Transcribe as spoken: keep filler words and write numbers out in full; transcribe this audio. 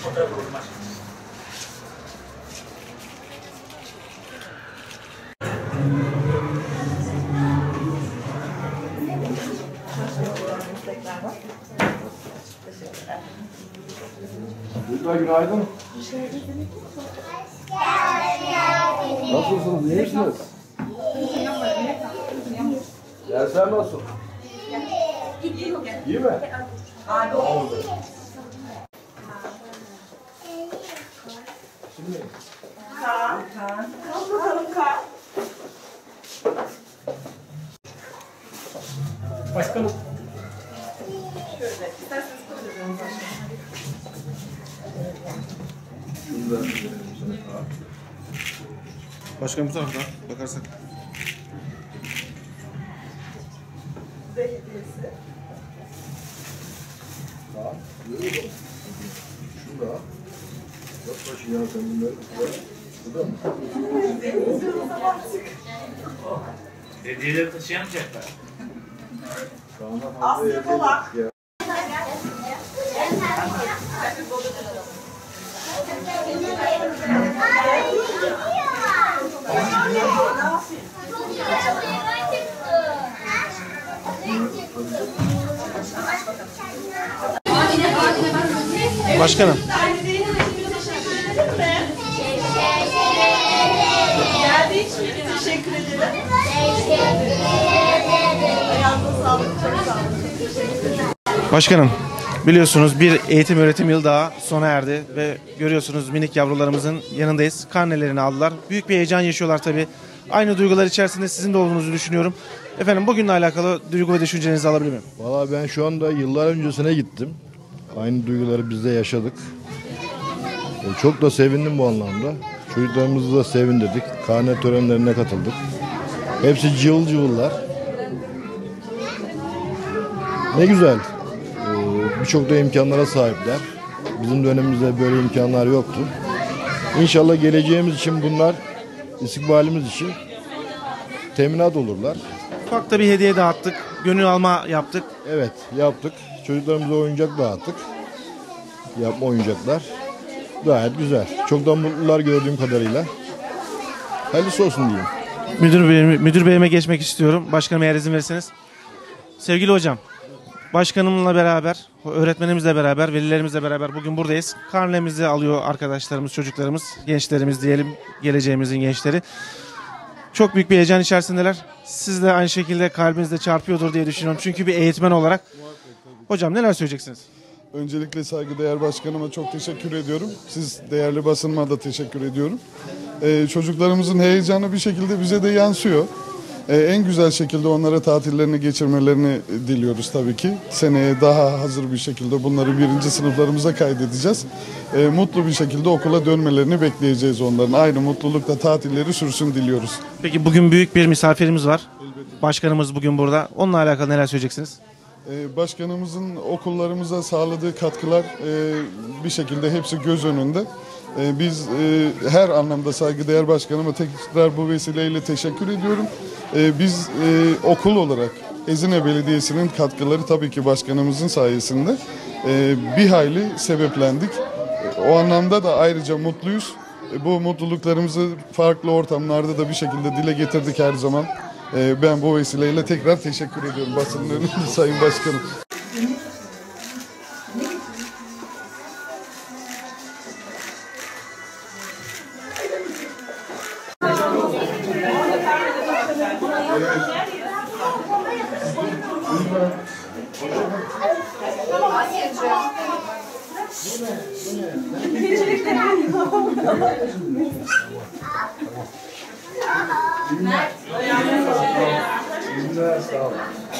Çocuklar günaydın. Nasılsınız? İyi misiniz? Dersler nasıl? İyi mi? Abi oldu. Şimdi. Kaan. Kaan. Al bakalım Kaan. Başkanım. Şöyle. İsterseniz koyalım başkanım. Şunu da verelim sana. Başkanım bu tarafta bakarsak. Size hediyesi. Tamam. Görüyorum. Şurada. Yok başı ya sen bunları. Burada mı? Hediyeleri taşıyamayacaklar. Asya Polak. Başkanım. Geldiği için teşekkür ederim. Ayağınıza sağlık. Çok sağ olun. Teşekkür ederim. Başkanım, biliyorsunuz bir eğitim öğretim yılı daha sona erdi ve görüyorsunuz minik yavrularımızın yanındayız. Karnelerini aldılar. Büyük bir heyecan yaşıyorlar tabii. Aynı duygular içerisinde sizin de olduğunuzu düşünüyorum. Efendim bugünle alakalı duygu ve düşüncelerinizi alabilir miyim? Valla ben şu anda yıllar öncesine gittim. Aynı duyguları biz de yaşadık. E, çok da sevindim bu anlamda. Çocuklarımızı da sevindirdik. Karne törenlerine katıldık. Hepsi cıvıl cıvıllar. Ne güzel. E, Birçok da imkanlara sahipler. Bizim dönemimizde böyle imkanlar yoktu. İnşallah geleceğimiz için bunlar, istikbalimiz için teminat olurlar. Ufak da bir hediye dağıttık. Gönül alma yaptık. Evet, yaptık. Çocuklarımıza oyuncak dağıttık. Yapma oyuncaklar. Gayet güzel. Çok da mutlular gördüğüm kadarıyla. Hayırlısı olsun diyeyim. Müdür beyime, müdür beyime geçmek istiyorum. Başkanım eğer izin verirseniz. Sevgili hocam, başkanımla beraber, öğretmenimizle beraber, velilerimizle beraber bugün buradayız. Karnemizi alıyor arkadaşlarımız, çocuklarımız, gençlerimiz diyelim, geleceğimizin gençleri. Çok büyük bir heyecan içerisindeler. Siz de aynı şekilde kalbinizde çarpıyordur diye düşünüyorum. Çünkü bir eğitmen olarak. Hocam neler söyleyeceksiniz? Öncelikle saygıdeğer başkanıma çok teşekkür ediyorum. Siz değerli basınıma da teşekkür ediyorum. Ee, çocuklarımızın heyecanı bir şekilde bize de yansıyor. Ee, en güzel şekilde onlara tatillerini geçirmelerini diliyoruz tabii ki. Seneye daha hazır bir şekilde bunları birinci sınıflarımıza kaydedeceğiz. Ee, mutlu bir şekilde okula dönmelerini bekleyeceğiz onların. Aynı mutlulukla tatilleri sürsün diliyoruz. Peki bugün büyük bir misafirimiz var. Başkanımız bugün burada. Onunla alakalı neler söyleyeceksiniz? Ee, Başkanımızın okullarımıza sağladığı katkılar e, bir şekilde hepsi göz önünde. E, Biz e, her anlamda saygıdeğer başkanıma tekrar bu vesileyle teşekkür ediyorum. E, Biz e, okul olarak Ezine Belediyesi'nin katkıları tabii ki başkanımızın sayesinde e, bir hayli sebeplendik. E, O anlamda da ayrıca mutluyuz. E, Bu mutluluklarımızı farklı ortamlarda da bir şekilde dile getirdik her zaman. E, Ben bu vesileyle tekrar teşekkür ediyorum basının önünde Sayın Başkanım. Günler sağ olun.